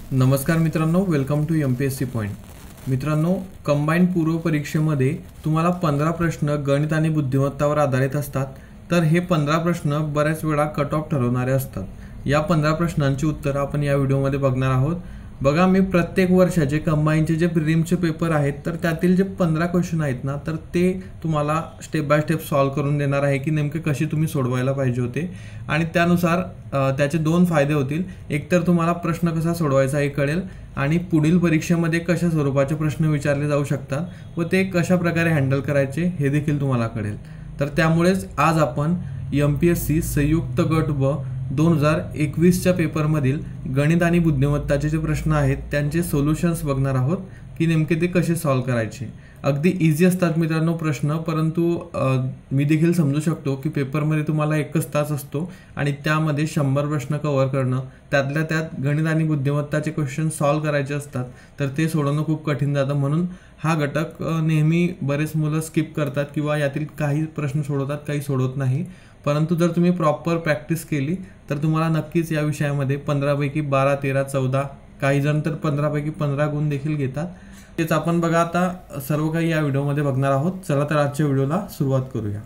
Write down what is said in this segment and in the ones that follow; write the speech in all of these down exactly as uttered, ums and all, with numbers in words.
नमस्कार मित्रांनो, welcome to M P S C point. मित्रांनो, कंबाईन पूर्व परीक्षेमध्ये तुम्हाला पंधरा प्रश्न गणित आणि बुद्धिमत्तावर आधारित असतात. तर हे पंधरा प्रश्न बऱ्याच वेळा कट ऑफ ठरवणारे असतात. या पंधरा प्रश्नांची उत्तरं आपण या व्हिडिओमध्ये बघणार आहोत. बघा, मी प्रत्येक वर्षाचे कंबाईनचे जे प्रिलिमचे पेपर आहेत तर त्यातील जे पंधरा क्वेश्चन आहेत ना, तर ते तुम्हाला स्टेप बाय स्टेप सॉल्व करून देणार आहे की नेमके कशी तुम्ही सोडवायला पाहिजे होते. आणि त्यानुसार त्याचे दोन फायदे होतील. एक तर तुम्हाला प्रश्न कसा सोडवायचा हे कळेल आणि पुढील परीक्षेमध्ये कशा स्वरूपाचे प्रश्न विचारले जाऊ शकतात व ते कशा प्रकारे हँडल करायचे हे देखील तुम्हाला कळेल. तर त्यामुळेच आज आपण एम पी एस सी संयुक्त गट व दोन हजार एकवीसच्या पेपरमधील गणित आणि बुद्धिमत्ताचे जे प्रश्न आहेत त्यांचे सोल्युशन्स बघणार आहोत की नेमके ते कसे सॉल्व करायचे. अगदी इझी असतात मित्रांनो प्रश्न, परंतु मी देखील समजू शकतो की पेपरमध्ये तुम्हाला एकच तास असतो आणि त्यामध्ये शंभर प्रश्न कव्हर करणं, त्यातल्या त्यात गणित आणि बुद्धिमत्ताचे क्वेश्चन सॉल्व करायचे असतात तर ते सोडवणं खूप कठीण जातं. म्हणून हा घटक नेहमी बरेच मुलं स्किप करतात किंवा यातील काही प्रश्न सोडवतात, काही सोडवत नाही. परंतु जर तुम्ही प्रॉपर प्रॅक्टिस केली तर तुम्हाला नक्कीच या विषयामध्ये पंधरापैकी बारा तेरा चौदा, काही जण तर पंधरापैकी पंधरा गुण देखील घेतात. तेच आपण बघा आता सर्व काही या व्हिडिओमध्ये बघणार आहोत. चला तर आजच्या व्हिडिओला सुरुवात करूया.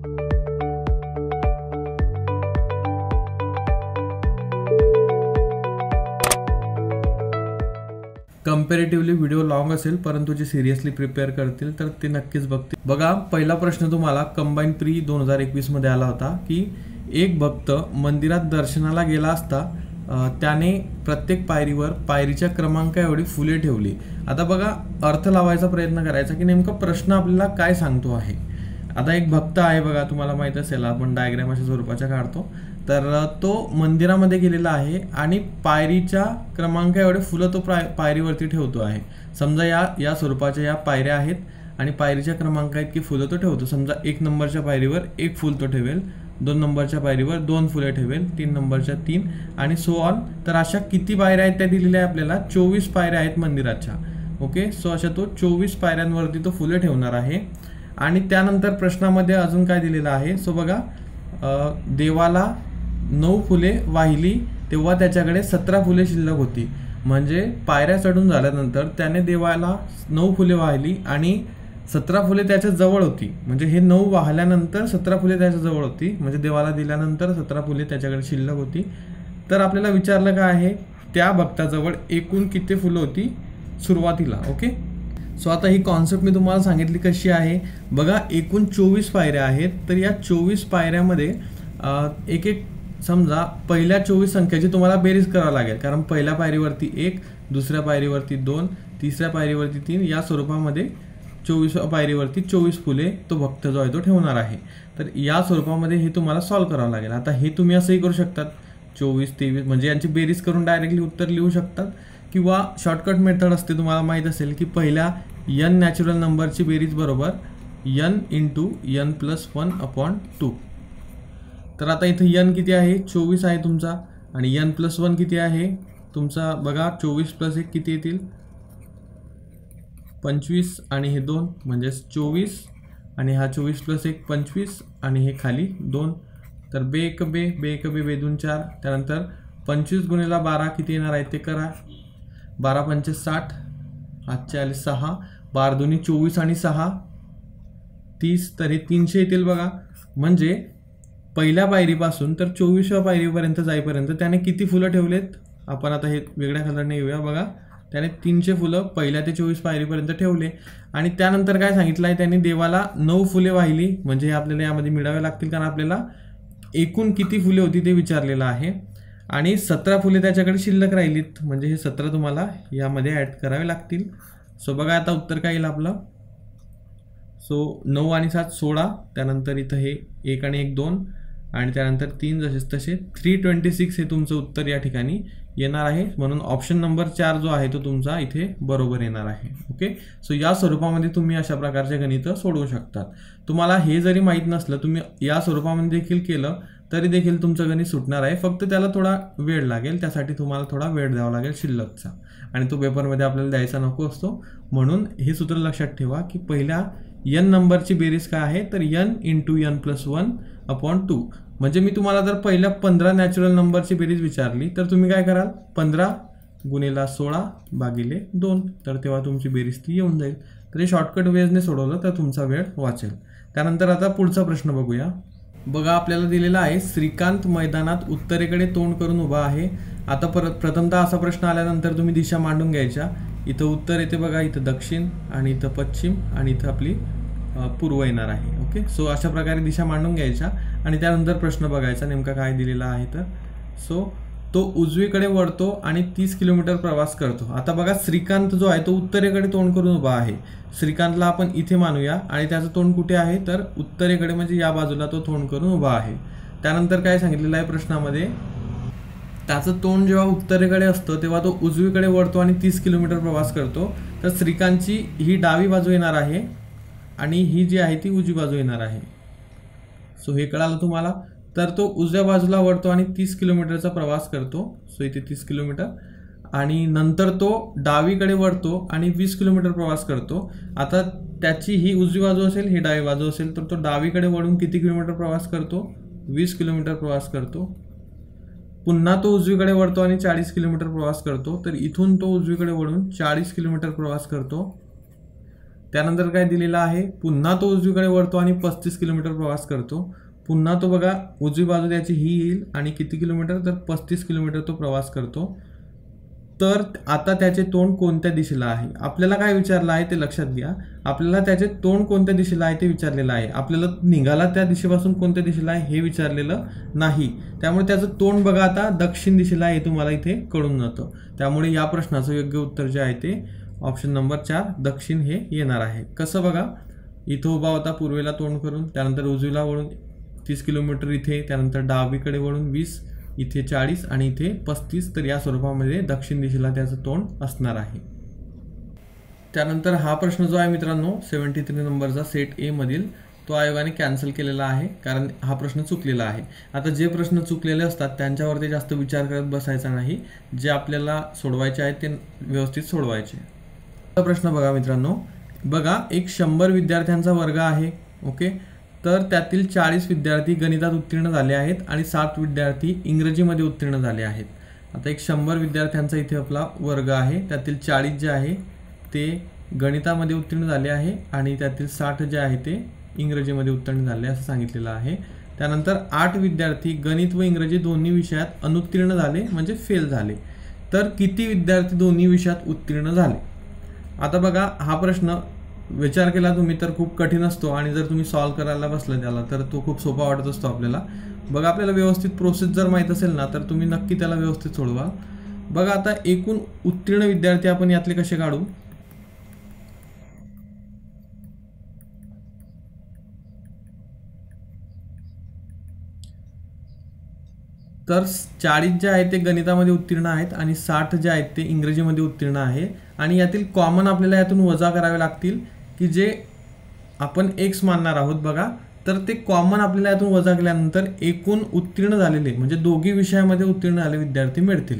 कंपॅरेटिव्हली व्हिडिओ लॉंग असेल, परंतु जे सिरियसली प्रिपेअर करतील तर ते नक्कीच बघतील. बघा, पहिला प्रश्न तुम्हाला कंबाईन प्री दोन हजार एकवीस मध्ये आला होता की एक भक्त मंदिरात दर्शनाला गेला असता त्याने प्रत्येक पायरीवर पायरीच्या क्रमांक एवढी फुले ठेवली. आता बघा, अर्थ लावायचा प्रयत्न करायचा की नेमका प्रश्न आपल्याला काय सांगतो आहे. आता एक भक्त आहे बघा, तुम्हाला माहित असेल, आपण डायग्राम अशा स्वरूपाच्या काढतो. तर तो मंदिरामध्ये गेलेला आहे आणि पायरीच्या क्रमांक एवढे फुलं तो पायरीवरती ठेवतो आहे. समजा या या स्वरूपाच्या या पायऱ्या आहेत आणि पायरीच्या क्रमांक आहेत की फुलं तो ठेवतो. समजा एक नंबरच्या पायरीवर एक फुल तो ठेवेल, दोन नंबरच्या पायरीवर दोन फुले ठेवेल, तीन नंबरच्या तीन आणि सो ऑन. तर अशा किती पायऱ्या आहेत त्या दिलेल्या आहे आपल्याला, चोवीस पायऱ्या आहेत मंदिराच्या. ओके, सो अशा तो चोवीस पायऱ्यांवरती तो फुले ठेवणार आहे. आणि त्यानंतर प्रश्नामध्ये अजून काय दिलेलं आहे. सो बघा, देवाला नऊ फुले वाहिली तेव्हा त्याच्याकडे सतरा फुले शिल्लक होती. म्हणजे पायऱ्या चढून झाल्यानंतर त्याने देवाला नऊ फुले वाहिली आणि सतरा फुले त्याच्या जवळ होती. म्हणजे हे नऊ वाहल्यानंतर सतरा फुले त्याच्या जवळ होती, म्हणजे देवाला दिल्यानंतर सतरा फुले त्याच्याकडे शिल्लक होती. तर आपल्याला विचारलं काय आहे, त्या भक्ताजवळ एकूण किती फुलं होती सुरुवातीला. ओके, सो आता ही कॉन्सेप्ट मी तुम्हाला सांगितली कशी आहे. बघा, एकूण चोवीस पायऱ्या आहेत. तर या चोवीस पायऱ्यामध्ये एक एक समजा पहिल्या चोवीस संख्येची तुम्हाला बेरीज करावं लागेल, कारण पहिल्या पायरीवरती एक, दुसऱ्या पायरीवरती दोन, तिसऱ्या पायरीवरती तीन, या स्वरूपामध्ये चोवीस पायरीवरती चोवीस फुले तो भक्त जो आहे तो ठेवणार आहे. तर या स्वरूपामध्ये हे तुम्हाला सॉल्व करावं लागेल. आता हे तुम्ही असंही करू शकतात, चोवीस तेवीस म्हणजे यांची बेरीज करून डायरेक्टली उत्तर लिहू शकतात, किंवा शॉर्टकट मेथड असते, तुम्हाला माहीत असेल की पहिल्या यन नॅचरल नंबरची बेरीज बरोबर n into n plus one upon two. तर आता इथं यन किती आहे, चोवीस आहे तुमचा, आणि यन प्लस वन किती आहे तुमचा. बघा, चोवीस प्लस एक किती येतील, पंचवीस, आणि हे दोन म्हणजे चोवीस, आणि हा चोवीस प्लस एक पंचवीस, आणि हे खाली दोन. तर बे एक बे बे एक बे बे दोन चार. त्यानंतर पंचवीस गुणिला बारा किती येणार आहे ते करा. बारा पंचे साठ, आजचे आले सहा, बारा दोन्ही चोवीस आणि सहा तीस, तर हे तीनशे येतील. बघा, म्हणजे पहिल्या पायरीपासून तर चोवीसव्या पायरीपर्यंत जाईपर्यंत त्याने किती फुलं ठेवलेत, आपण आता हे वेगळ्या कलरने येऊया. बघा, त्याने तीनशे फुलं पहिल्या ते चोवीस पायरीपर्यंत ठेवले. आणि त्यानंतर काय सांगितलं आहे, त्यांनी देवाला नऊ फुले वाहिली. म्हणजे हे आपल्याला यामध्ये मिळावे लागतील, कारण आपल्याला एकूण किती फुले होती ते विचारलेलं आहे. आणि सतरा फुले त्याच्याकडे शिल्लक राहिलीत, म्हणजे हे सतरा तुम्हाला यामध्ये ॲड करावे लागतील. सो बघा, आता उत्तर काय येईल आपलं. सो नऊ आणि सात सोळा, त्यानंतर इथं हे एक आणि एक दोन, आणि त्यानंतर तीन, जसेच तसे थ्री ट्वेंटी सिक्स हे तुमचं उत्तर या ठिकाणी येणार आहे. म्हणून ऑप्शन नंबर चार जो आहे तो तुमचा इथे बरोबर येणार आहे. ओके, सो या स्वरूपामध्ये तुम्ही अशा प्रकारचे गणितं सोडवू शकतात. तुम्हाला हे जरी माहीत नसलं, तुम्ही या स्वरूपामध्ये देखील केलं तरी देखील तुमचं गणित सुटणार आहे. फक्त त्याला थोडा वेळ लागेल, त्यासाठी तुम्हाला थोडा वेळ द्यावा लागेल शिल्लकचा, आणि तो पेपरमध्ये आपल्याला द्यायचा नको असतो. म्हणून हे सूत्र लक्षात ठेवा की पहिल्या यन नंबरची बेरीज काय आहे, तर n into n plus one upon two. म्हणजे मी तुम्हाला जर पहिल्या पंधरा नॅचरल नंबरची बेरीज विचारली तर तुम्ही काय कराल, पंधरा गुणिला सोळा भागिले दोन, तर तेव्हा तुमची बेरीज ती येऊन जाईल. तर हे शॉर्टकट वेजने सोडवलं तर तुमचा वेळ वाचेल. त्यानंतर आता पुढचा प्रश्न बघूया. बघा आपल्याला दिलेला आहे श्रीकांत मैदानात उत्तरेकडे तोंड करून उभा आहे. आता परत प्रथमतः असा प्रश्न आल्यानंतर तुम्ही दिशा मांडून घ्यायच्या. इथं उत्तर येते बघा, इथं दक्षिण आणि इथं पश्चिम आणि इथं आपली पूर्व येणार आहे. ओके, सो अशा प्रकारे दिशा मांडून घ्यायच्या आणि त्यानंतर प्रश्न बघायचा नेमका काय दिलेला आहे. तर सो तो उजवीकडे वळतो आणि तीस किलोमीटर प्रवास करतो. आता बघा श्रीकांत जो आहे तो उत्तरेकडे तोंड करून उभा आहे. श्रीकांतला आपण इथे मानूया आणि त्याचं तोंड कुठे आहे तर उत्तरेकडे, म्हणजे या बाजूला तो तोंड करून उभा आहे. त्यानंतर काय सांगितलेलं आहे प्रश्नामध्ये, त्याचं तोंड जेव्हा उत्तरेकडे असतं तेव्हा तो उजवीकडे वळतो आणि तीस किलोमीटर प्रवास करतो. तर श्रीकांतची ही डावी बाजू येणार आहे आणि ही जी आहे ती उजवी बाजू येणार आहे. सो हे कळालं तुम्हाला. तर तो उजव्या बाजूला वळतो आणि तीस किलोमीटरचा प्रवास करतो. सो इथे तीस किलोमीटर आणि नंतर तो डावीकडे वळतो आणि वीस किलोमीटर प्रवास करतो. आता त्याची ही उजवी बाजू असेल, ही डावी बाजू असेल, तर तो डावीकडे वळून किती किलोमीटर प्रवास करतो, वीस किलोमीटर प्रवास करतो. पुन्हा तो उजवीकडे वळतो आणि चाळीस किलोमीटर प्रवास करतो. तर इथून तो उजवीकडे वळून चाळीस किलोमीटर प्रवास करतो. त्यानंतर काय दिलेलं आहे, पुन्हा तो उजवीकडे वळतो आणि पस्तीस किलोमीटर प्रवास करतो. पुन्हा तो बघा उजवी बाजू त्याची ही येईल आणि किती किलोमीटर तर पस्तीस किलोमीटर तो प्रवास करतो. तर आता त्याचे तोंड कोणत्या दिशेला आहे, आपल्याला काय विचारलं आहे ते लक्षात घ्या. आपल्याला त्याचे तोंड कोणत्या दिशेला आहे ते विचारलेलं आहे. आपल्याला निघाला त्या दिशेपासून कोणत्या दिशेला आहे हे विचारलेलं नाही. त्यामुळे त्याचं तोंड बघा आता दक्षिण दिशेला आहे, तुम्हाला इथे कळून जातं. त्यामुळे या प्रश्नाचं योग्य उत्तर जे आहे ते ऑप्शन नंबर चार दक्षिण हे येणार आहे. कसं बघा, इथं उभा होता पूर्वेला तोंड करून, त्यानंतर उजवीला वळून तीस किलोमीटर इथे, त्यानंतर डावीकडे वळून वीस, इथे चाळीस आणि इथे पस्तीस. तर या स्वरूपामध्ये दक्षिण दिशेला त्याचं तोंड असणार आहे. त्यानंतर हा प्रश्न जो आहे मित्रांनो सेव्हन्टी थ्री नंबरचा सेट ए मधील, तो आयोगाने कॅन्सल केलेला आहे कारण हा प्रश्न चुकलेला आहे. आता जे प्रश्न चुकलेले असतात त्यांच्यावरती जास्त विचार करत बसायचा नाही. जे आपल्याला सोडवायचे आहेत ते व्यवस्थित सोडवायचे. प्रश्न बघा मित्रांनो, बघा एक शंभर विद्यार्थ्यांचा वर्ग आहे. ओके, तर त्यातील चाळीस विद्यार्थी गणितात उत्तीर्ण झाले आहेत आणि सात विद्यार्थी इंग्रजीमध्ये उत्तीर्ण झाले आहेत. आता एक शंभर विद्यार्थ्यांचा इथे आपला वर्ग आहे. त्यातील चाळीस जे आहे ते गणितामध्ये उत्तीर्ण झाले आहे आणि त्यातील साठ जे आहे ते इंग्रजीमध्ये उत्तीर्ण झाले असं सांगितलेलं आहे. त्यानंतर आठ विद्यार्थी गणित व इंग्रजी दोन्ही विषयात अनुत्तीर्ण झाले म्हणजे फेल झाले. तर किती विद्यार्थी दोन्ही विषयात उत्तीर्ण झाले. आता बघा हा प्रश्न विचार केला तुम्ही तर खूप कठीण असतो आणि जर तुम्ही सॉल्व करायला बसलं त्याला तर तो खूप सोपा वाटत असतो आपल्याला. बघा आपल्याला व्यवस्थित प्रोसेस जर माहीत असेल ना तर तुम्ही नक्की त्याला व्यवस्थित सोडवा. बघा आता एकूण उत्तीर्ण विद्यार्थी आपण यातले कसे काढू, तर चाळीस जे आहेत ते गणितामध्ये उत्तीर्ण आहेत आणि साठ जे आहेत ते इंग्रजीमध्ये उत्तीर्ण आहे. आणि यातील कॉमन आपल्याला यातून वजा करावे लागतील की जे आपण एक्स मानणार आहोत. बघा तर ते कॉमन आपल्याला यातून वजा केल्यानंतर एकूण उत्तीर्ण झालेले म्हणजे दोघी विषयामध्ये उत्तीर्ण झालेले विद्यार्थी मिळतील.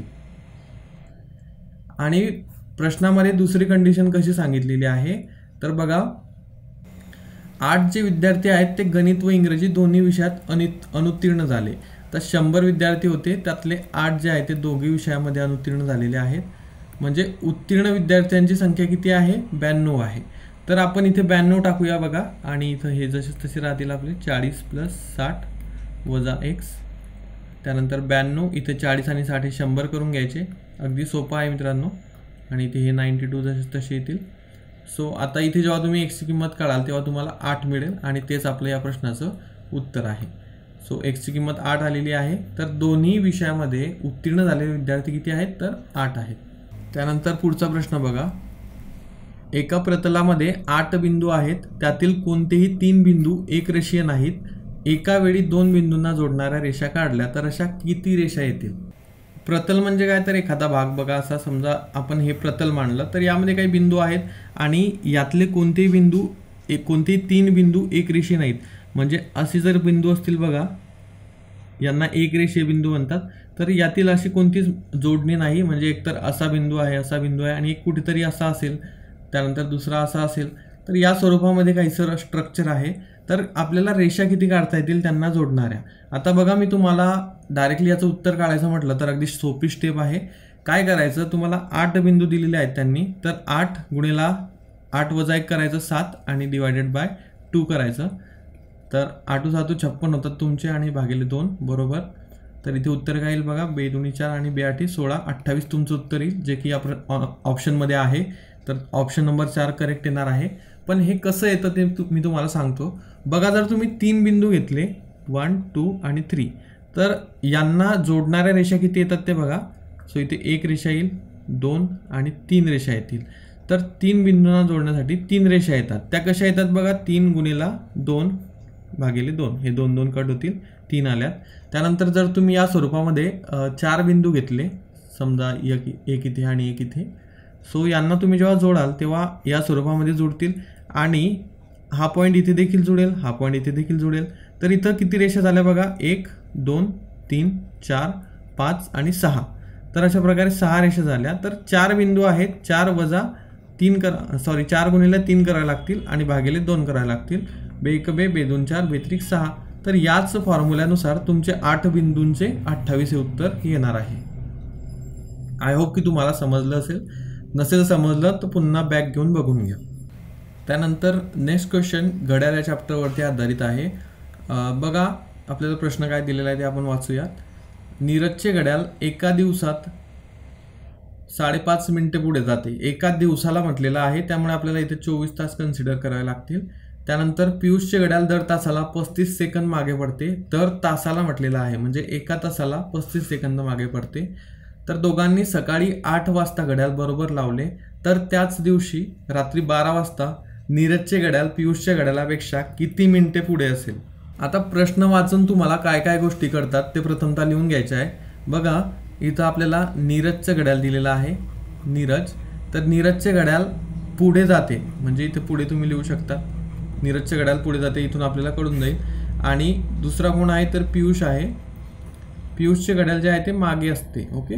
आणि प्रश्नामध्ये दुसरी कंडिशन कशी सांगितलेली आहे तर बघा आठ जे विद्यार्थी आहेत ते गणित व इंग्रजी दोन्ही विषयात अनित अनुत्तीर्ण झाले. तर शंभर विद्यार्थी होते त्यातले आठ जे आहेत ते दोघी विषयामध्ये अनुत्तीर्ण झालेले आहेत. म्हणजे उत्तीर्ण विद्यार्थ्यांची संख्या किती आहे ब्याण्णव आहे. तर आपण इथे ब्याण्णव टाकूया बघा आणि इथं हे जसे तसे राहतील आपले चाळीस प्लस साठ वजा एक्स, त्यानंतर ब्याण्णव, इथे चाळीस आणि साठ हे शंभर करून घ्यायचे. अगदी सोपं आहे मित्रांनो. आणि इथे हे नाईन्टी टू जसे तसे येतील. सो आता इथे जेव्हा तुम्ही एक्सची किंमत काढाल तेव्हा तुम्हाला आठ मिळेल आणि तेच आपलं या प्रश्नाचं उत्तर आहे. सो एक्सची किंमत आठ आलेली आहे. तर दोन्ही विषयामध्ये उत्तीर्ण झालेले विद्यार्थी किती आहेत तर आठ आहेत. त्यानंतर पुढचा प्रश्न बघा, एका प्रतलामध्ये आठ बिंदू आहेत त्यातील कोणतेही तीन बिंदू एक रेषीय नाहीत. एका वेळी दोन बिंदूंना जोडणाऱ्या रेषा काढल्या तर अशा किती रेषा येतील. प्रतल म्हणजे काय तर एखादा भाग. बघा असा समजा आपण हे प्रतल मानलं तर यामध्ये काही बिंदू आहेत आणि यातले कोणतेही बिंदू एक कोणतेही तीन बिंदू एक रेषीय नाहीत. म्हणजे असे जर बिंदू असतील बघा यांना एक रेषीय बिंदू म्हणतात. तर यातील अशी कोणतीच जोडणी नाही. म्हणजे एकतर असा बिंदू आहे असा बिंदू आहे आणि एक कुठेतरी असा असेल त्यानंतर दुसरा असा असेल. तर या स्वरूपामध्ये काही सर स्ट्रक्चर आहे. तर आपल्याला रेषा किती काढता येतील त्यांना जोडणाऱ्या. आता बघा मी तुम्हाला डायरेक्टली याचं उत्तर काढायचं म्हटलं तर अगदी सोपी स्टेप आहे. काय करायचं, तुम्हाला आठ बिंदू दिलेले आहेत त्यांनी, तर आठ गुणिला आठ वजा एक करायचं सात आणि डिवायडेड बाय टू करायचं. तर आठू सातू छप्पन होतात तुमचे आणि भागिले दोन बरोबर. तर इथे उत्तर काय येईल बघा, बे दोन्ही चार आणि बे आठी सोळा, अठ्ठावीस तुमचं उत्तर येईल, जे की आपण ऑप्शनमध्ये आहे. तर ऑप्शन नंबर चार करेक्ट येणार आहे. पण हे कसं येतं ते मी तुम्हाला सांगतो. बघा, जर तुम्ही तीन बिंदू घेतले वन टू आणि थ्री, तर यांना जोडणाऱ्या रेषा किती येतात ते बघा. सो इथे एक रेषा येईल, दोन आणि तीन रेषा येतील. तर तीन बिंदूंना जोडण्यासाठी तीन रेषा येतात. त्या कशा येतात बघा, तीन गुणिला दोन भागिले दोन, हे दोन दोन कट होतील, तीन आल्यात. त्यानंतर जर तुम्ही या स्वरूपामध्ये चार बिंदू घेतले, समजा एक एक इथे आणि एक इथे, सो यांना तुम्ही जेव्हा जोडाल तेव्हा या स्वरूपामध्ये जुळतील आणि हा पॉईंट इथे देखील जुळेल, हा पॉईंट इथे देखील जुळेल. तर इथं किती रेषा झाल्या बघा, एक दोन तीन चार पाच आणि सहा. तर अशा प्रकारे सहा रेषा झाल्या. तर चार बिंदू आहेत, चार वजा तीन करा सॉरी चार गुणिले तीन करायला लागतील आणि भागिले दोन करायला लागतील. बे एक बे, बे दोन चार, बेत्रिक सहा. तर याच फॉर्म्युल्यानुसार तुमचे आठ बिंदूंचे अठ्ठावीस हे उत्तर येणार आहे. आय होप की तुम्हाला समजलं असेल. नसेल समजलं तर पुन्हा बॅक घेऊन बघून घ्या. त्यानंतर नेक्स्ट क्वेश्चन घड्याळ चॅप्टरवरती आधारित आहे. बघा, आपल्याला प्रश्न काय दिलेला आहे ते आपण वाचूयात. नीरजचे घड्याळ एका दिवसात साडेपाच मिनिटे पुढे जाते. एका दिवसाला म्हटलेलं आहे, त्यामुळे आपल्याला इथे चोवीस तास कन्सिडर करावे लागतील. त्यानंतर पियुषचे घड्याळ दर तासाला पस्तीस सेकंद मागे पडते. दर तासाला म्हटलेलं आहे, म्हणजे एका तासाला पस्तीस सेकंद मागे पडते. तर दोघांनी सकाळी आठ वाजता घड्याळ बरोबर लावले, तर त्याच दिवशी रात्री बारा वाजता नीरजचे घड्याळ पियुषच्या घड्याळापेक्षा किती मिनिटे पुढे असेल. आता प्रश्न वाचून तुम्हाला काय काय गोष्टी करतात ते प्रथमतः लिहून घ्यायचे आहे. बघा, इथं आपल्याला नीरजचं घड्याळ दिलेलं आहे, नीरज. तर नीरजचे घड्याळ पुढे जाते, म्हणजे इथे पुढे तुम्ही लिहू शकता, नीरजचे घड्याळ पुढे जाते, इथून आपल्याला कळून जाईल. आणि दुसरा कोण आहे तर पियुष आहे, पियुषचे घड्याळ जे आहे ते मागे असते. ओके,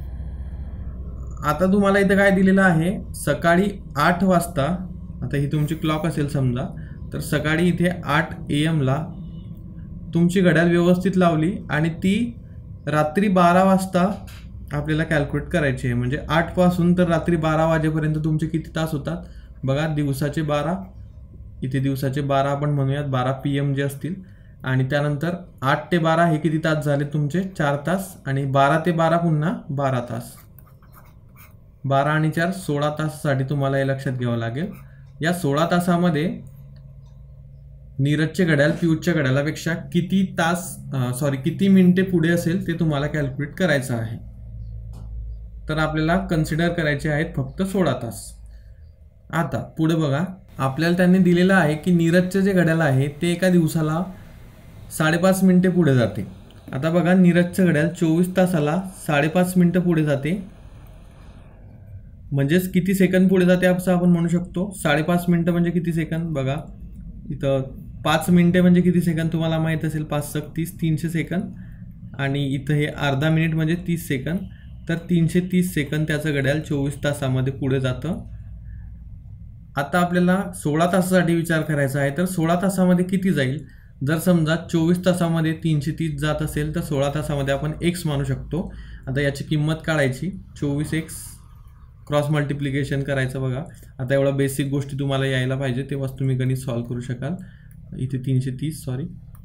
आता तुम्हाला इथं काय दिलेलं आहे, सकाळी आठ वाजता, आता ही तुमची क्लॉक असेल समजा, तर सकाळी इथे आठ ए एमला तुमची घड्याळ व्यवस्थित लावली आणि ती रात्री बारा वाजता आपल्याला कॅल्क्युलेट करायची आहे. म्हणजे आठ पासून तर रात्री बारा वाजेपर्यंत तुमचे किती तास होतात बघा, दिवसाचे बारा, इथे दिवसाचे बारा आपण म्हणूयात, बारा पी एम जे असतील. आणि त्यानंतर आठ ते बारा हे किती तास झाले तुमचे, चार तास. आणि बारा ते बारा पुन्हा बारा तास, बारा आणि चार सोळा तासासाठी तुम्हाला हे लक्षात घ्यावं लागेल. या सोळा तासामध्ये नीरजचे घड्याळ पियुषच्या घड्याळापेक्षा किती तास सॉरी किती मिनिटे पुढे असेल ते तुम्हाला कॅल्क्युलेट करायचं आहे. तर आपल्याला कन्सिडर करायचे आहेत फक्त सोळा तास. आता पुढे बघा, आपल्याला त्यांनी दिलेलं आहे की नीरजचे जे घड्याळ आहे ते एका दिवसाला साडेपाच मिनिटे पुढे जाते. आता बघा, नीरजचं घड्याळ चोवीस तासाला साडेपाच मिनिटं पुढे जाते, म्हणजेच किती सेकंद पुढे जाते असं आपण म्हणू शकतो. साडेपाच मिनिटं म्हणजे किती सेकंद बघा, इथं पाच मिनिटे म्हणजे किती सेकंद तुम्हाला माहीत असेल, पाच सक तीस, तीनशे सेकंद. आणि इथं हे अर्धा मिनिट म्हणजे तीस सेकंद. तर तीनशे तीस सेकंद त्याचं घड्याळ चोवीस तासामध्ये पुढे जातं. आता आपल्याला सोळा तासासाठी विचार करायचा आहे, तर सोळा तासामध्ये किती जाईल. जर समजा चोवीस तासामध्ये तीनशे तीस जात असेल तर सोळा तासामध्ये आपण एक्स मानू शकतो. आता याची किंमत काढायची, चोवीस एक्स क्रॉस मल्टिप्लिकेशन करायचं. बघा, आता एवढा बेसिक गोष्टी तुम्हाला यायला पाहिजे, तेव्हाच तुम्ही गणित सॉल्व्ह करू शकाल. इथे तीनशे तीस सॉरी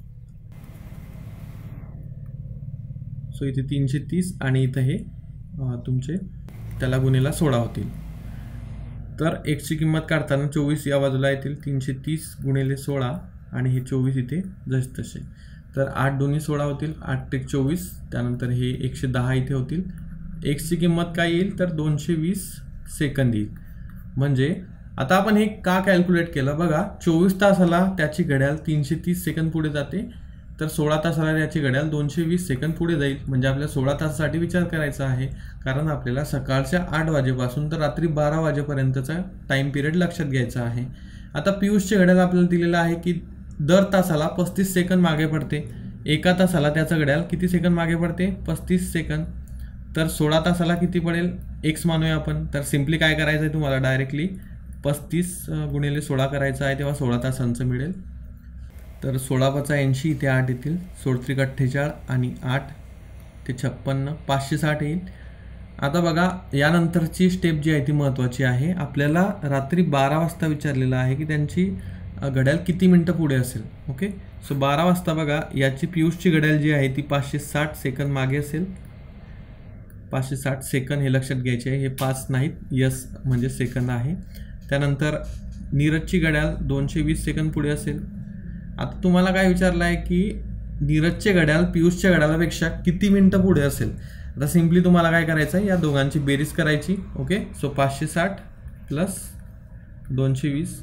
सो इथे तीनशे तीस आणि इथं हे तुमचे त्याला गुणेला सोळा होतील. तर एक्सची किंमत काढताना चोवीस या बाजूला येतील, तीनशे तीस गुणिले सोळा आणि हे चोवीस इथे जसे तसे. तर आठ दोन्ही सोळा होतील, आठ एक चोवीस. त्यानंतर हे एकशे दहा इथे होतील. एक्सची किंमत काय येईल तर दोनशे वीस सेकंद येईल. म्हणजे आता आपण हे का कॅल्क्युलेट केलं बघा, चोवीस तासाला त्याची घड्याळ तीनशे तीस सेकंद पुढे जाते, तर सोळा तासाला त्याची घड्याळ दोनशे वीस सेकंद पुढे जाईल. म्हणजे आपल्याला सोळा तासासाठी विचार करायचा आहे, कारण आपल्याला सकाळच्या आठ वाजेपासून तर रात्री बारा वाजेपर्यंतचा टाईम पिरियड लक्षात घ्यायचा आहे. आता पियुषचे घड्याळ आपल्याला दिलेलं आहे की दर तासाला पस्तीस सेकंद मागे पडते. एका तासाला त्याचं घड्याळ किती सेकंद मागे पडते, पस्तीस सेकंद. तर सोळा तासाला किती पडेल, एक्स मानूया आपण. तर सिम्पली काय करायचं आहे तुम्हाला, डायरेक्टली पस्तीस गुणिले सोळा करायचं आहे, तेव्हा सोळा तासांचं मिळेल. तर सोळा पाचा ऐंशी, इथे आठ येतील, सोळत्रिक अठ्ठेचाळीस आणि आठ ते छप्पन्न, पाचशे साठ येईल. आता बघा यानंतरची स्टेप जी आहे ती महत्त्वाची आहे. आपल्याला रात्री बारा वाजता विचारलेलं आहे की त्यांची घड्याळ किती मिनटं पुढे असेल. ओके, सो बारा वाजता बघा याची पियुषची घड्याळ जी आहे ती पाचशे साठ सेकंद मागे असेल. पाचशे साठ सेकंद हे लक्षात घ्यायचे आहे, हे पाच नाहीत, यस म्हणजे सेकंद आहे. त्यानंतर नीरजची घड्याळ दोनशे वीस सेकंद पुढे असेल. आता तुम्हाला काय विचारलं आहे की नीरजचे घड्याळ पियुषच्या घड्याळापेक्षा किती मिनटं पुढे असेल. आता सिम्पली तुम्हाला काय करायचं आहे, या दोघांची बेरीज करायची. ओके, सो पाचशे साठ प्लस दोनशे वीस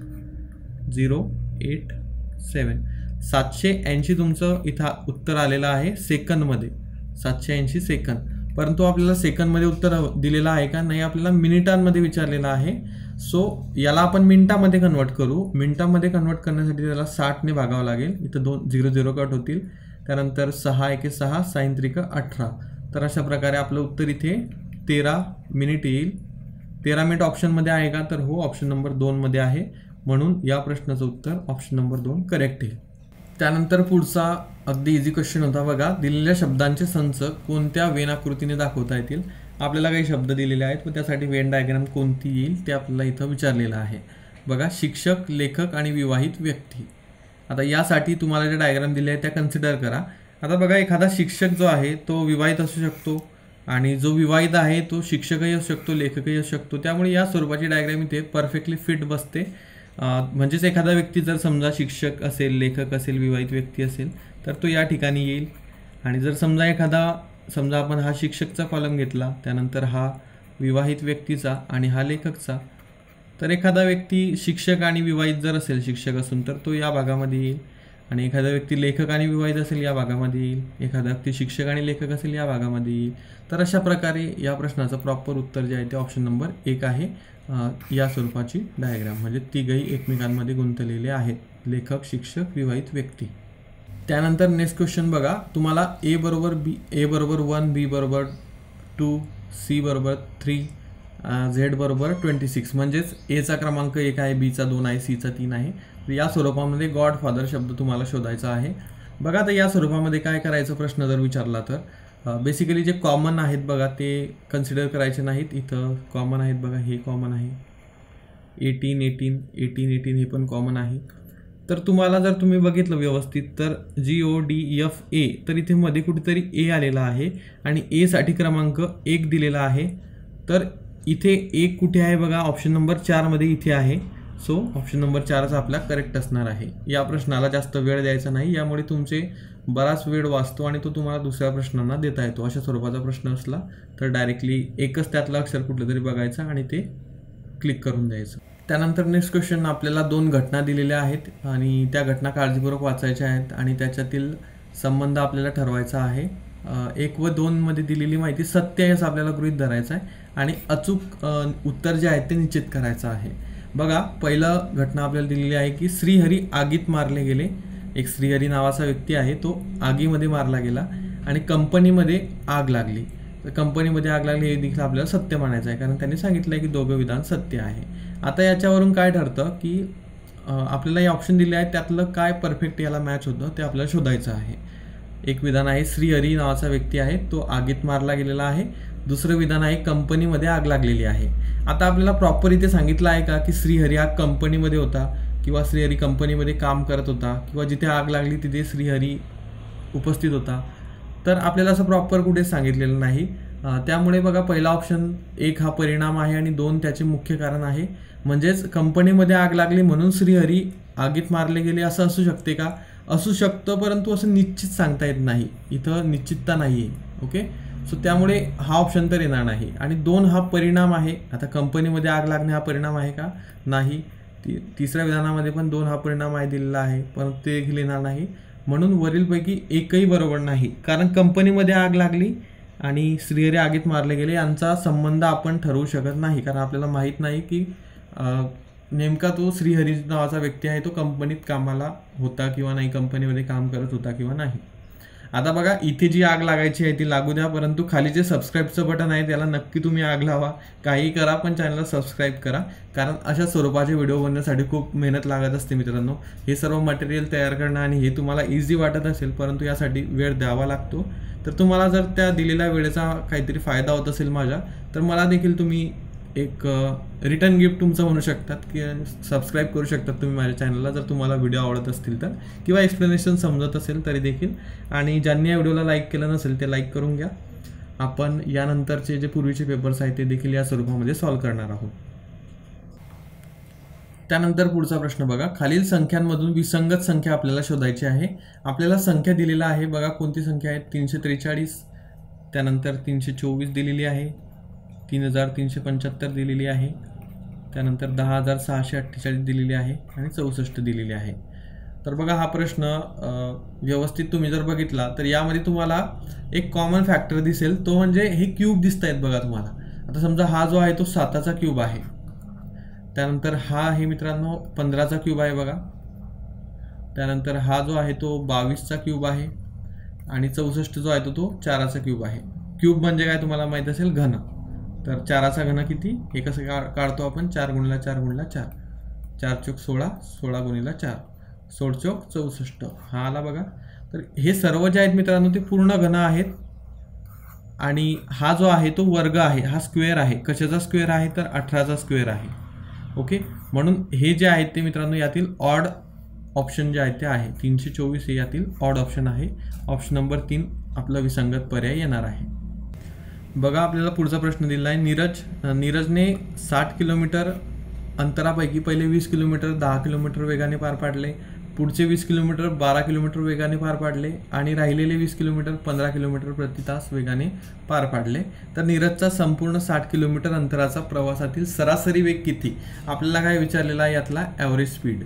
झिरो एट सेवन सातशे ऐंशी तुमचं इथं उत्तर आलेलं आहे सेकंदमध्ये, सातशे ऐंशी सेकंद. परंतु आपल्याला सेकंदमध्ये उत्तर दिलेलं आहे का, नाही, आपल्याला मिनिटांमध्ये विचारलेलं आहे. सो याला आपण मिनिटामध्ये कन्वर्ट करू. मिनिटांमध्ये कन्वर्ट करण्यासाठी त्याला साठने भागावं लागेल. इथं दोन झिरो झिरो कट होतील. त्यानंतर सहा एके सहा साईन त्रिक अठरा. तर अशा प्रकारे आपलं उत्तर इथे तेरा मिनिट येईल. तेरा मिनिट ऑप्शनमध्ये आहे का, तर हो, ऑप्शन नंबर दोनमध्ये आहे. म्हणून या प्रश्नाचं उत्तर ऑप्शन नंबर दोन करेक्ट येईल. त्यानंतर पुढचा अगदी इझी क्वेश्चन होता बघा. दिलेल्या शब्दांचे संच कोणत्या वेन आकृतीने दाखवता येतील. आपल्याला काही शब्द दिलेले आहेत व त्यासाठी वेन डायग्राम कोणती येईल ते आपल्याला इथं विचारलेलं आहे. बघा, शिक्षक, लेखक आणि विवाहित व्यक्ती. आता यासाठी तुम्हाला जे डायग्राम दिले आहे त्या कन्सिडर करा. आता बघा, एखादा शिक्षक जो आहे तो विवाहित असू शकतो आणि जो विवाहित आहे तो शिक्षकही असू शकतो, लेखकही असू शकतो. त्यामुळे या स्वरूपाची डायग्राम इथे परफेक्टली फिट बसते. म्हणजेच एखादा व्यक्ती जर समजा शिक्षक असेल, लेखक असेल, विवाहित व्यक्ती असेल तर तो या ठिकाणी येईल. आणि जर समजा एखादा समजा आपण हा शिक्षकचा कॉलम घेतला, त्यानंतर हा विवाहित व्यक्तीचा आणि हा लेखकचा, तर एखादा व्यक्ती शिक्षक आणि विवाहित जर असेल, शिक्षक असून, तर तो या भागामध्ये येईल. आणि एखादा व्यक्ती लेखक आणि विवाहित असेल या भागामध्ये येईल. एखादा व्यक्ती शिक्षक आणि लेखक असेल या भागामध्ये येईल. तर अशा प्रकारे या प्रश्नाचं प्रॉपर उत्तर जे आहे ते ऑप्शन नंबर एक आहे. या स्वरूपाची डायग्राम म्हणजे तिघही एकमेकांमध्ये गुंतलेले आहेत, लेखक, शिक्षक, विवाहित व्यक्ती. त्यानंतर नेक्स्ट क्वेश्चन बघा. तुम्हाला ए बरोबर बी ए बरोबर वन, बी बरोबर टू, सी बरोबर थ्री, झेड बरोबर ट्वेंटी सिक्स म्हणजेच एचा क्रमांक एक आहे, बीचा दोन आहे, सीचा तीन आहे. या स्वरूपामध्ये गॉडफादर शब्द तुम्हाला शोधायचा आहे. बघा, आता या स्वरूपामध्ये काय करायचं प्रश्न जर विचारला तर बेसिकली जे कॉमन आहेत बघा ते कन्सिडर करायचे नाहीत. इथं कॉमन आहेत बघा, हे कॉमन आहे, एटीन एटीन एटीन एटीन हे पण कॉमन आहे. तर तुम्हाला जर तुम्ही बघितलं व्यवस्थित तर जी ओ डी एफ ए, तर इथे मध्ये कुठेतरी ए आलेला आहे आणि ए साठी क्रमांक एक दिलेला आहे. तर इथे एक कुठे आहे बघा, ऑप्शन नंबर चारमध्ये इथे आहे. सो ऑप्शन नंबर चारच आपला करेक्ट असणार आहे. या प्रश्नाला जास्त वेळ द्यायचा नाही, यामुळे तुमचे बराच वेळ वाचतो आणि तो तुम्हाला दुसऱ्या प्रश्नांना देता येतो. अशा स्वरूपाचा प्रश्न असला तर डायरेक्टली एकच त्यातलं अक्षर कुठलं तरी बघायचं आणि ते क्लिक करून द्यायचं. त्यानंतर नेक्स्ट क्वेश्चन, आपल्याला दोन घटना दिलेल्या आहेत आणि त्या घटना काळजीपूर्वक वाचायच्या आहेत आणि त्याच्यातील संबंध आपल्याला ठरवायचा आहे. एक व दोनमध्ये दिलेली माहिती सत्य आहे असं आपल्याला गृहीत धरायचं आहे आणि अचूक उत्तर जे आहे ते निश्चित करायचं आहे. बघा, पहिलं घटना आपल्याला दिलेली आहे की श्रीहरी आगीत मारले गेले. एक श्रीहरी नावाचा व्यक्ती आहे, तो आगीमध्ये मारला गेला आणि कंपनीमध्ये आग लागली. तर कंपनीमध्ये आग लागली हे देखील आपल्याला सत्य मानायचं आहे, कारण त्यांनी सांगितलं आहे की दोघं विधान सत्य आहे. आता याच्यावरून काय ठरतं की आपल्याला हे ऑप्शन दिले आहेत त्यातलं काय परफेक्ट याला मॅच होतं ते आपल्याला शोधायचं आहे. एक विधान आहे श्रीहरी नावाचा व्यक्ती आहे, तो आगीत मारला गेलेला आहे. दुसरं विधान आहे कंपनीमध्ये आग लागलेली आहे. आता आपल्याला प्रॉपर इथे सांगितलं आहे का की श्रीहरी हा कंपनीमध्ये होता किंवा श्रीहरी कंपनीमध्ये काम करत होता किंवा जिथे आग लागली तिथे श्रीहरी उपस्थित होता. तर आपल्याला असं प्रॉपर कुठेच सांगितलेलं नाही. त्यामुळे बघा, पहिला ऑप्शन एक हा परिणाम आहे आणि दोन त्याचे मुख्य कारण आहे. म्हणजेच कंपनीमध्ये आग लागली म्हणून श्रीहरी आगीत मारले गेले असं असू शकते का, असू शकतं, परंतु असं निश्चित सांगता येत नाही. इथं निश्चितता नाही आहे. ओके, सो त्यामुळे हा ऑप्शन तर येणार नाही. आणि दोन हा परिणाम आहे. आता कंपनीमध्ये आग लागणे हा परिणाम आहे का, नाही. ती तिसऱ्या विधानामध्ये पण दोन हा परिणाम आहे दिलेला आहे, पण ते देखील येणार नाही. म्हणून वरीलपैकी एकही बरोबर नाही, कारण कंपनीमध्ये आग लागली आणि श्रीहरी आगीत मारले गेले यांचा संबंध आपण ठरवू शकत नाही, कारण आपल्याला माहीत नाही की नेमका तो श्रीहरी नावाचा व्यक्ती आहे तो कंपनीत कामाला होता किंवा नाही, कंपनीमध्ये काम करत होता किंवा नाही. आता बघा, इथे जी आग लागायची आहे ती लागू द्या, परंतु खाली जे सबस्क्राईबचं बटन आहे त्याला नक्की तुम्ही आग लावा. काही करा पण चॅनलला सबस्क्राईब करा, कारण अशा स्वरूपाचे व्हिडिओ बनवण्यासाठी खूप मेहनत लागत असते मित्रांनो. हे सर्व मटेरियल तयार करणं आणि हे तुम्हाला इझी वाटत असेल, परंतु यासाठी वेळ द्यावा लागतो. तर तुम्हाला जर त्या दिलेल्या वेळेचा काहीतरी फायदा होत असेल माझ्या, तर मला देखील तुम्ही एक रिटर्न गिफ्ट तुमचं म्हणू शकतात की सबस्क्राईब करू शकतात तुम्ही माझ्या चॅनलला जर तुम्हाला व्हिडिओ आवडत असतील तर, किंवा एक्सप्लेनेशन समजत असेल तरी देखील. आणि ज्यांनी या व्हिडिओला लाईक केलं नसेल ते लाईक करून घ्या. आपण यानंतरचे जे पूर्वीचे पेपर्स आहेत ते देखील या स्वरूपामध्ये सॉल्व्ह करणार आहोत. त्यानंतर पुढचा प्रश्न बघा, खालील संख्यांमधून विसंगत संख्या आपल्याला शोधायची आहे. आपल्याला संख्या दिलेला आहे बघा, कोणती संख्या आहे, तीनशे त्रेचाळीस, त्यानंतर तीनशे चोवीस दिलेली आहे, तीन हजार तीनशे पंच्याहत्तर दिलेली आहे, त्यानंतर दहा हजार सहाशे अठ्ठेचाळीस दिलेली आहे आणि चौसष्ट दिलेली आहे. तर बघा हा प्रश्न व्यवस्थित तुम्ही जर बघितला तर यामध्ये तुम्हाला एक कॉमन फॅक्टर दिसेल, तो म्हणजे हे क्यूब दिसत आहेत बघा तुम्हाला. आता समजा हा जो आहे तो साताचा क्यूब आहे, त्यानंतर हा आहे मित्रांनो पंधराचा क्यूब आहे बघा, त्यानंतर हा जो आहे तो बावीसचा क्यूब आहे आणि चौसष्ट जो आहे तो तो चाराचा क्यूब आहे. क्यूब म्हणजे काय तुम्हाला माहीत असेल, घन. तर चाराचा घन किती, हे कसं का काढतो आपण, चार गुणिला चार गुणिला चार, चार चौक सोळा, सोळा गुणिला चार, सोळ चौक चौसष्ट, हा आला बघा. तर हे सर्व जे आहेत मित्रांनो ते पूर्ण घन आहेत आणि हा जो आहे तो वर्ग आहे, हा स्क्वेअर आहे. कशाचा स्क्वेअर आहे तर अठराचा स्क्वेअर आहे. ओके, म्हणून हे जे आहेत ते मित्रांनो यातील ऑड ऑप्शन जे आहेत ते आहे. तीनशे चोवीस हे यातील ऑड ऑप्शन आहे. ऑप्शन नंबर तीन आपला विसंगत पर्याय येणार आहे. बघा आपल्याला पुढचा प्रश्न दिला आहे, नीरज नीरजने साठ किलोमीटर अंतरापैकी पहिले वीस किलोमीटर दहा किलोमीटर वेगाने पार पाडले, पुढचे वीस किलोमीटर बारा किलोमीटर वेगाने पार पाडले आणि राहिलेले वीस किलोमीटर पंधरा किलोमीटर प्रति तास वेगाने पार पाडले. तर नीरजचा संपूर्ण साठ किलोमीटर अंतराचा प्रवासातील सरासरी वेग किती, आपल्याला काय विचारलेला आहे, यातला ॲव्हरेज स्पीड.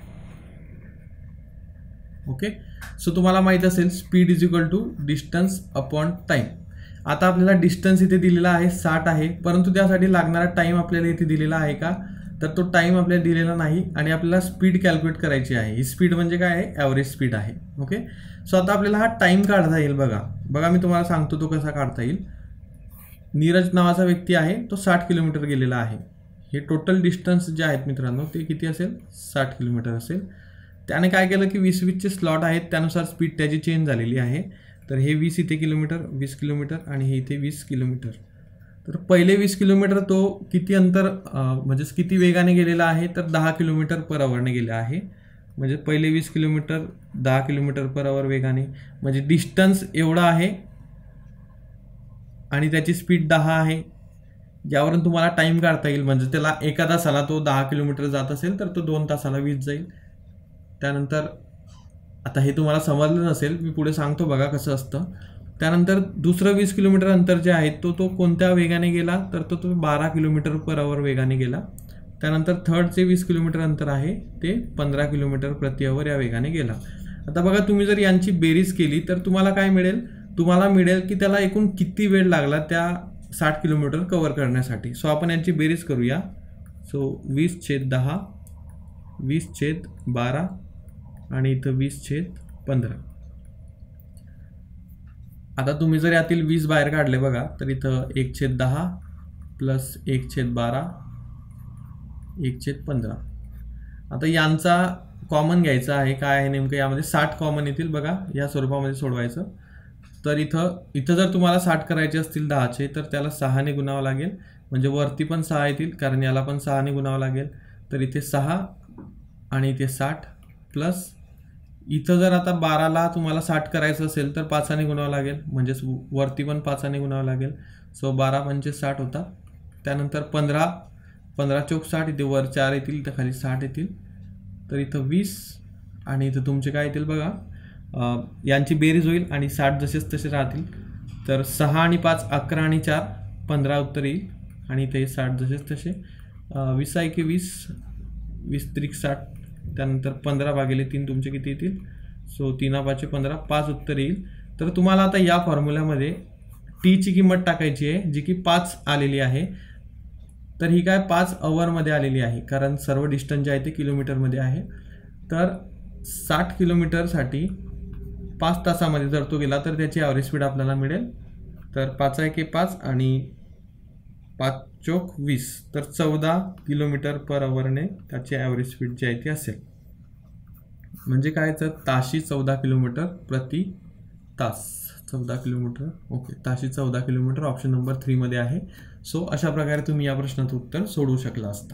ओके, सो तुम्हाला माहित असेल speed is equal to distance upon time. आता आपल्याला डिस्टन्स इथे दिलेला आहे साठ आहे, परंतु त्यासाठी लागणारा टाइम आपल्याला इथे दिलेला आहे का, तर तो टाइम आपल्याला दिलेला नाही आणि आपल्याला स्पीड कॅल्क्युलेट करायची आहे. ही स्पीड म्हणजे काय आहे, ॲव्हरेज स्पीड आहे. ओके, सो आता आपल्याला हा टाइम काढता येईल. बघा बघा मी तुम्हाला सांगतो तो कसा काढता येईल. नीरज नावाचा व्यक्ती आहे, तो साठ किलोमीटर गेलेला आहे. हे टोटल डिस्टन्स जे आहेत मित्रांनो ते किती असेल, साठ किलोमीटर असेल. त्याने काय केलं की वीस वीसचे स्लॉट आहेत, त्यानुसार स्पीड त्याची चेंज झालेली आहे. तर हे वीस इथे किलोमीटर, वीस किलोमीटर आणि हे इथे वीस किलोमीटर. तर पहिले वीस किलोमीटर तो किती अंतर म्हणजे किती वेगाने गेलेला आहे, तर दहा किलोमीटर पर आवरने गेला आहे. म्हणजे पहिले वीस किलोमीटर दहा किलोमीटर पर आवर वेगाने, म्हणजे डिस्टन्स एवढा आहे आणि त्याची स्पीड दहा आहे. यावरून तुम्हाला टाइम काढता येईल. म्हणजे त्याला एका तासाला तो दहा किलोमीटर जात असेल तर तो दोन तासाला वीस जाईल. त्यानंतर आता हे तुम्हाला समजलं नसेल, मी पुढे सांगतो बघा कसं असतं. त्यानंतर दुसरं वीस किलोमीटर अंतर जे आहे तो तो कोणत्या वेगाने गेला, तर तो तो बारा किलोमीटर पर आवर वेगाने गेला. त्यानंतर थर्डचे वीस किलोमीटर अंतर आहे ते पंधरा किलोमीटर प्रति आवर या वेगाने गेला. आता बघा तुम्ही जर यांची बेरीज केली तर तुम्हाला काय मिळेल, तुम्हाला मिळेल की त्याला एकूण किती वेळ लागला त्या साठ किलोमीटर कव्हर करण्यासाठी. सो आपण यांची बेरीज करूया. सो वीस छेद दहा, वीस छेद बारा आणि इथं वीस छेद पंधरा. आता तुम्ही जर यातील वीस बाहेर काढले बघा, तर इथं एक छेद दहा प्लस एक छेद बारा, एक छेद पंधरा. आता यांचा कॉमन घ्यायचा आहे. काय आहे नेमकं यामध्ये, साठ कॉमन येतील बघा, या स्वरूपामध्ये सोडवायचं. तर इथं इथं जर तुम्हाला साठ करायचे असतील दहाचे, तर त्याला सहाने गुणावं लागेल. म्हणजे वरती पण सहा येतील, कारण याला पण सहाने गुणावं लागेल. तर इथे सहा आणि इथे साठ प्लस इथं जर आता बाराला तुम्हाला साठ करायचं असेल तर पाचाने गुणावं लागेल, म्हणजेच वरती पण पाचाने गुणावं लागेल. सो बारा पंचे साठ होता. त्यानंतर पंधरा, पंधरा चौक साठ, इथे वर चार येतील तर खाली साठ येतील. तर इथं वीस आणि इथं तुमचे काय येतील बघा, यांची बेरीज होईल आणि साठ जसेच तसे राहतील. तर सहा आणि पाच अकरा आणि चार पंधरा उत्तर येईल आणि इथे साठ जसेच तसे. वीस आहे की वीस, वीस त्रिक साठ, त्यानंतर पंधरा भागिले तीन तुमचे किती येतील. सो तीना पाचशे पंधरा, पाच उत्तर येईल. तर तुम्हाला आता या फॉर्म्युल्यामध्ये टीची किंमत टाकायची आहे जी की पाच आलेली आहे. तर ही काय पाच अवरमध्ये आलेली आहे, कारण सर्व डिस्टन्स जे आहे ते किलोमीटरमध्ये आहे. तर साठ किलोमीटरसाठी पाच तासामध्ये जर तो गेला तर त्याची ॲव्हरेज स्पीड आपल्याला मिळेल. तर पाच आहे की पाच आणि पाच चौक वीस, तर चौदा किलोमीटर पर आवरने त्याची ॲव्हरेज स्पीड जी आहे ती असेल. म्हणजे काय, तर ताशी चौदा किलोमीटर प्रति तास. चौदा किलोमीटर, ओके, ताशी चौदा किलोमीटर ऑप्शन नंबर थ्री मध्ये आहे. सो अशा प्रकारे तुम्ही या प्रश्नाचं उत्तर सोडवू शकला असता.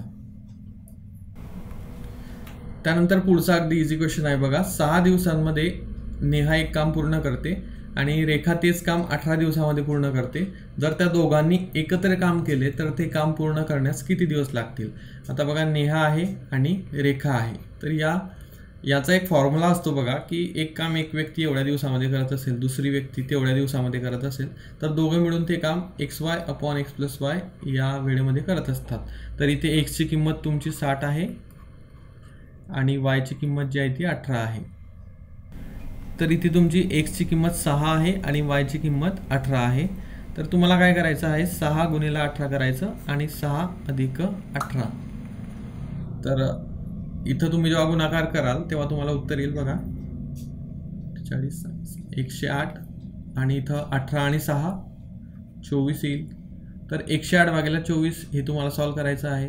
त्यानंतर पुढचा अगदी इझी क्वेश्चन आहे बघा. सहा दिवसांमध्ये नेहा एक काम पूर्ण करते आणि रेखा तेच काम अठरा दिवसामध्ये पूर्ण करते. जर त्या दोघांनी एकत्र काम केले तर ते काम पूर्ण करण्यास किती दिवस लागतील? आता बघा, नेहा आहे आणि रेखा आहे, तर या याचा एक फॉर्म्युला असतो बघा की एक काम एक व्यक्ती एवढ्या दिवसामध्ये करत असेल, दुसरी व्यक्ती तेवढ्या दिवसामध्ये करत असेल, तर दोघे मिळून ते काम X Y upon X plus Y या वेळेमध्ये करत असतात. तर इथे एक्सची किंमत तुमची साठ आहे आणि वायची किंमत जी आहे ती अठरा आहे. तर इथे तुमची एक्सची किंमत सहा आहे आणि वायची किंमत अठरा आहे. तर तुम्हाला काय करायचं आहे, सहा गुणिले अठरा करायचं आणि सहा अधिक अठरा. तर इथं तुम्ही जेव्हा गुणाकार कराल तेव्हा तुम्हाला उत्तर येईल बघा चाळीस एकशे आठ आणि इथं अठरा आणि सहा चोवीस येईल. तर एकशे आठ भागिले चोवीस हे तुम्हाला सॉल्व करायचं आहे.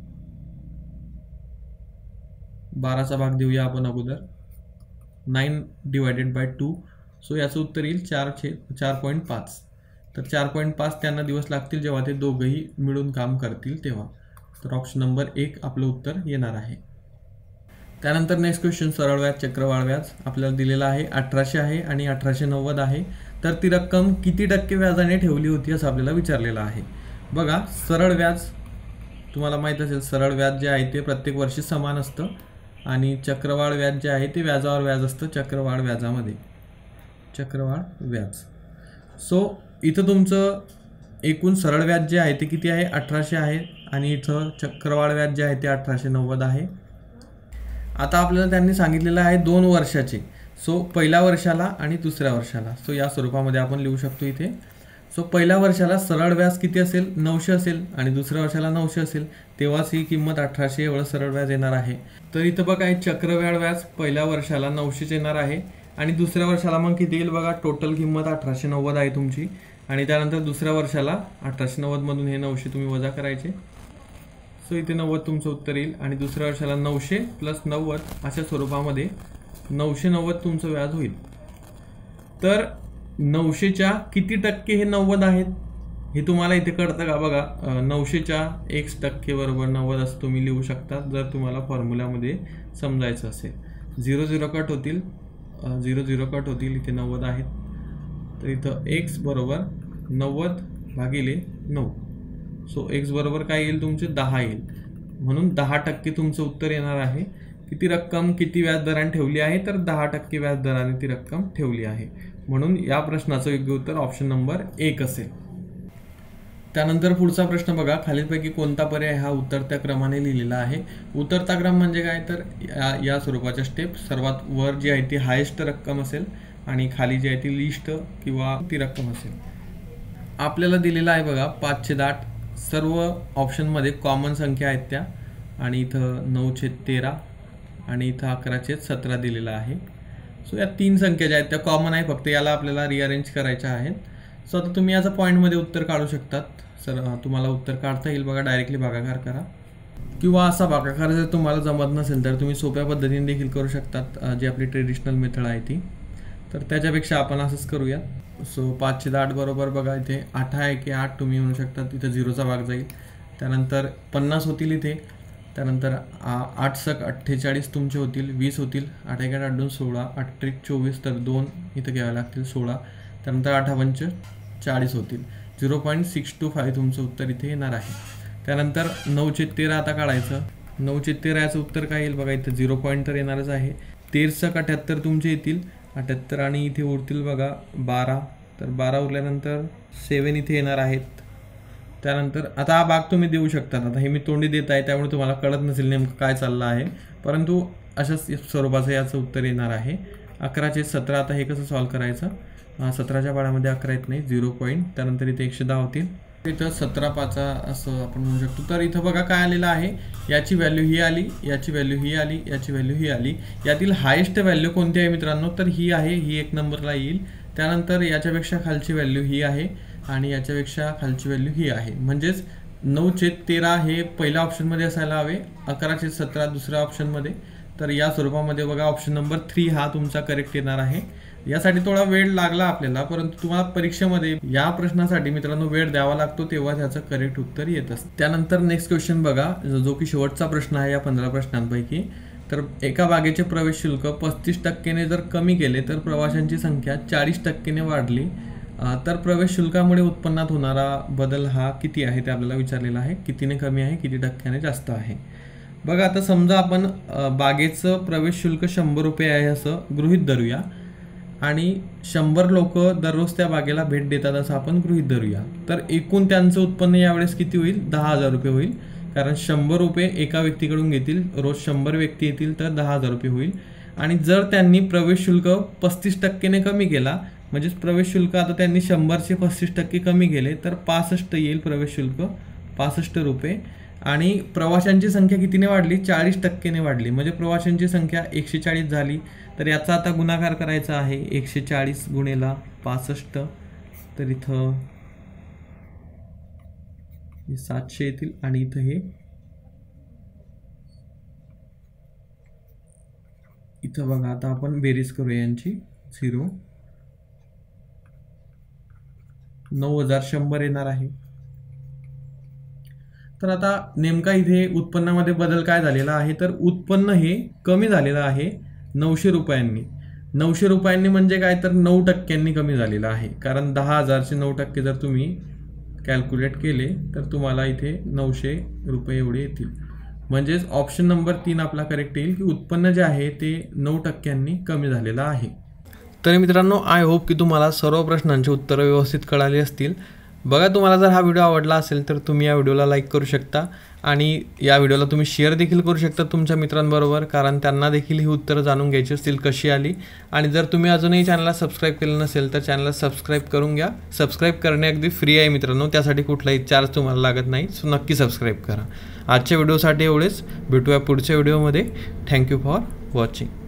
बाराचा भाग देऊया आपण अगोदर, nine divided by two. So याचं उत्तर येईल चारशे चार पॉईंट पाच. तर चार पॉईंट पाच त्यांना दिवस लागतील जेव्हा ते दोघंही मिळून काम करतील तेव्हा. तर ऑप्शन नंबर एक आपलं उत्तर येणार आहे. त्यानंतर नेक्स्ट क्वेश्चन, सरळ व्याज चक्रवाढ व्याज आपल्याला दिलेला आहे. अठराशे आहे आणि अठराशे नव्वद आहे. तर ती रक्कम किती टक्के व्याजाने ठेवली होती असं आपल्याला विचारलेलं आहे. बघा, सरळ व्याज तुम्हाला माहीत असेल, सरळ व्याज जे आहे ते प्रत्येक वर्षी समान असतं आणि चक्रवाढ व्याज जे आहे ते व्याजावर व्याज असतं चक्रवाढ व्याजामध्ये, चक्रवाढ व्याज. सो इथं तुमचं एकूण सरळ व्याज जे आहे ते किती आहे, अठराशे आहे आणि इथं चक्रवाढ व्याज जे आहे ते अठराशे नव्वद आहे. आता आपल्याला त्यांनी सांगितलेलं आहे दोन वर्षाचे. सो पहिल्या वर्षाला आणि दुसऱ्या वर्षाला, सो या स्वरूपामध्ये आपण लिहू शकतो इथे. सो पहिल्या वर्षाला सरळ व्याज किती असेल, नऊशे असेल आणि दुसऱ्या वर्षाला नऊशे असेल, तेव्हाच ही किंमत अठराशे एवढं सरळ व्याज येणार आहे. तर इथं बघा, चक्रवाढ व्याज पहिल्या वर्षाला नऊशेच येणार आहे आणि दुसऱ्या वर्षाला मग किती येईल बघा, टोटल किंमत अठराशे नव्वद आहे तुमची आणि त्यानंतर दुसऱ्या वर्षाला अठराशे नव्वदमधून हे नऊशे तुम्ही वजा करायचे. सो इथे नव्वद तुमचं उत्तर येईल आणि दुसऱ्या वर्षाला नऊशे प्लस नव्वद अशा स्वरूपामध्ये नऊशे नव्वद तुमचं व्याज होईल. तर नऊशेच्या किती टक्के हे नव्वद आहेत हे तुम्हाला इथे कळतं का बघा. नऊशेच्या एक्स टक्के बरोबर नव्वद असं तुम्ही लिहू शकता जर तुम्हाला फॉर्म्युल्यामध्ये समजायचं असेल. झिरो झिरो कट होतील, झिरो झिरो कट होतील, इथे नव्वद आहेत. तर इथं एक्स बरोबर नव्वद भागिले नऊ. सो एक्स बरोबर काय येईल तुमचे, दहा येईल. म्हणून दहा टक्के तुमचं उत्तर येणार आहे. किती रक्कम किती व्याजदराने ठेवली आहे, तर दहा टक्के व्याजदराने ती रक्कम ठेवली आहे. म्हणून या प्रश्नाचं योग्य उत्तर ऑप्शन नंबर एक असेल. त्यानंतर पुढचा प्रश्न बघा, खालीलपैकी कोणता पर्याय हा उतरत्या क्रमाने लिहिलेला आहे. उतरता क्रम म्हणजे काय, तर या, या स्वरूपाच्या स्टेप, सर्वात वर जी आहे ती हायेस्ट रक्कम असेल आणि खाली जी आहे ती लिस्ट किंवा ती रक्कम असेल. आपल्याला दिलेला आहे बघा पाचशे आठ. सर्व ऑप्शनमध्ये कॉमन संख्या आहेत त्या आणि इथं नऊ छेद तेरा आणि इथं अकरा छेद सतरा दिलेला आहे. सो या तीन संख्या ज्या आहेत त्या कॉमन आहे, फक्त याला आपल्याला रिअरेंज करायच्या आहेत. सो आता तुम्ही याचं पॉईंटमध्ये उत्तर काढू शकतात. सर तुम्हाला उत्तर काढता येईल बघा, डायरेक्टली भागाकार करा किंवा असा भागाकार जर तुम्हाला जमत नसेल तर तुम्ही सोप्या पद्धतीने देखील करू शकतात, जी आपली ट्रेडिशनल मेथड आहे ती. तर त्याच्यापेक्षा आपण असंच करूया. सो पाचशे आठ बरोबर बघा, इथे आठ आहे की आठ तुम्ही म्हणू शकता, इथं झिरोचा भाग जाईल. त्यानंतर पन्नास होतील इथे. त्यानंतर आठ सक अठ्ठेचाळीस तुमचे होतील, वीस होतील, आठ एक आठ दोन सोळा, आठ त्रिक चोवीस, तर दोन इथं घ्यावे लागतील सोळा. त्यानंतर आठ पंच चाळीस होतील. Zero point six two five तुमचं उत्तर इथे येणार आहे. त्यानंतर नऊशे तेरा आता काढायचं. नऊशे तेरा याचं उत्तर काय येईल बघा, इथं झिरो पॉईंट तर येणारच आहे. तेरसक अठ्याहत्तर तुमचे येतील, अठ्याहत्तर आणि इथे उरतील बघा बारा, तर बारा उरल्यानंतर सेवन इथे येणार आहेत. त्यानंतर आता हा भाग तुम्ही देऊ शकता. आता हे मी तोंडी देत आहे त्यामुळे तुम्हाला कळत नसेल नेमकं काय चाललं आहे, परंतु अशाच स्वरूपाचं याचं उत्तर येणार आहे. अकराचे सतरा. आता हे कसं सॉल्व करायचं, सतराच्या पाड्यामध्ये अकरा येत नाही, झिरो पॉईंट. त्यानंतर इथे एकशे दहा होतील, इथं सतरा पाचा असं आपण म्हणू शकतो. तर इथं बघा काय आलेलं आहे, याची व्हॅल्यू ही आली, याची व्हॅल्यू ही आली, याची व्हॅल्यू ही आली. यातील हायेस्ट व्हॅल्यू कोणती आहे मित्रांनो, तर ही आहे, ही एक नंबरला येईल. त्यानंतर याच्यापेक्षा खालची व्हॅल्यू ही आहे आणि याच्यापेक्षा खालची व्हॅल्यू ही आहे. म्हणजेच नऊ छेद तेरा हे पहिल्या ऑप्शनमध्ये असायला हवे, अकरा छेद सतरा दुसऱ्या ऑप्शनमध्ये. तर या स्वरूपामध्ये बघा ऑप्शन नंबर थ्री हा तुमचा करेक्ट येणार आहे. यासाठी थोडा वेळ लागला आपल्याला, परंतु तुम्हाला परीक्षेमध्ये या प्रश्नासाठी मित्रांनो वेळ द्यावा लागतो, तेव्हा त्याचं करेक्ट उत्तर येत असतं. त्यानंतर नेक्स्ट क्वेश्चन बघा, जो की शेवटचा प्रश्न आहे या पंधरा प्रश्नांपैकी. तर एका बागेचे प्रवेश शुल्क पस्तीस टक्केने जर कमी केले तर प्रवाशांची संख्या चाळीस टक्केने वाढली, तर प्रवेश शुल्कामुळे उत्पन्नात होणारा बदल हा किती आहे ते आपल्याला विचारलेला आहे. कितीने कमी आहे, किती टक्क्याने जास्त आहे. बघा आता समजा आपण बागेचं प्रवेश शुल्क शंभर रुपये आहे असं गृहीत धरूया आणि शंभर लोक दररोज त्या बागेला भेट देतात असं आपण गृहीत धरूया. तर एकूण त्यांचं उत्पन्न यावेळेस किती होईल, दहा हजार रुपये होईल. कारण शंभर रुपये एका व्यक्तीकडून घेतील, रोज शंभर व्यक्ती येतील तर दहा हजार रुपये होईल. आणि जर त्यांनी प्रवेश शुल्क पस्तीस टक्केने कमी केला, म्हणजेच प्रवेश शुल्क आता त्यांनी शंभरचे पस्तीस टक्के कमी केले तर पासष्ट येईल प्रवेश शुल्क, पासष्ट रुपये. आणि प्रवाशांची संख्या कितीने वाढली, चाळीस टक्केने वाढली, म्हणजे प्रवाशांची संख्या एकशे चाळीस झाली. तर याचा आता गुणाकार करायचा आहे, एकशे चाळीस गुणेला पासष्ट, तर इथं हे सातशे येतील आणि इथं हे इथं बघा आता आपण बेरीज करूया यांची, झिरो नऊ हजार शंभर येणार आहे. तर आता नेमका इथे उत्पन्नामध्ये बदल काय झालेला आहे, तर उत्पन्न हे कमी झालेलं आहे नऊशे रुपयांनी. नऊशे रुपयांनी म्हणजे काय, तर नऊ टक्क्यांनी कमी झालेलं आहे. कारण दहा हजारचे नऊ टक्के जर तुम्ही कॅल्क्युलेट केले तर तुम्हाला इथे नऊशे रुपये एवढे येतील. म्हणजेच ऑप्शन नंबर तीन आपला करेक्ट येईल की उत्पन्न जे आहे ते नऊ टक्क्यांनी कमी झालेलं आहे. तर मित्रांनो, आय होप की तुम्हाला सर्व प्रश्नांची उत्तरं व्यवस्थित कळाली असतील. बघा, तुम्हाला जर हा व्हिडिओ आवडला असेल तर तुम्ही या व्हिडिओला लाईक करू शकता आणि या व्हिडिओला तुम्ही शेअर देखील करू शकता तुमच्या मित्रांबरोबर, कारण त्यांना देखील ही उत्तरं जाणून घ्यायची असतील कशी आली. आणि जर तुम्ही अजूनही चॅनलला सबस्क्राईब केलं नसेल तर चॅनलला सबस्क्राईब करून घ्या. सबस्क्राईब करणे अगदी फ्री आहे मित्रांनो, त्यासाठी कुठलाही चार्ज तुम्हाला लागत नाही. सो नक्की सबस्क्राईब करा. आजच्या व्हिडिओसाठी एवढेच, भेटूया पुढच्या व्हिडिओमध्ये. Thank you for watching.